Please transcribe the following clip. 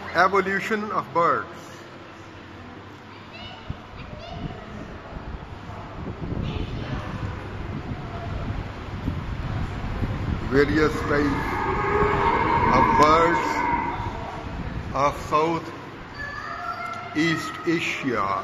Evolution of birds. Various types of birds of South East Asia.